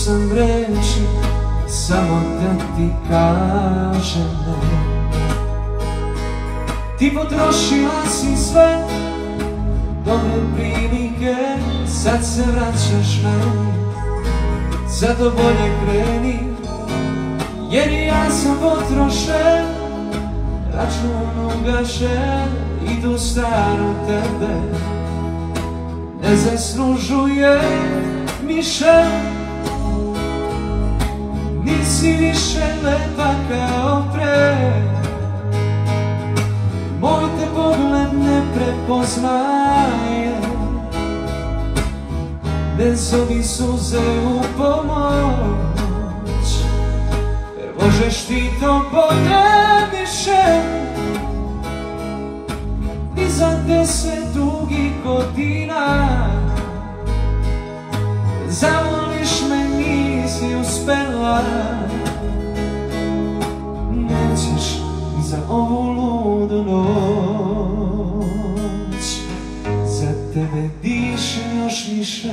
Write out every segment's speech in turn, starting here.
sam reći samo da ti kažem ne. Ti potrošila si sve dobre prilike, sad se vraćaš meni, zato bolje kreni, jer i ja sam potrošen, račun ugašen i tu staro tebe ne zaslužuje više. Nisi više lepa kao pre, moj te pogled ne prepoznaje, ne zovi suze u pomoć, jer možeš ti to bolje više. Ni za 10 dugih godina zavoliš me nisi uspela, nećeš ni za ovu ludu noć, za tebe dišem još više,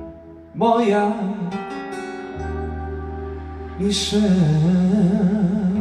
moja više.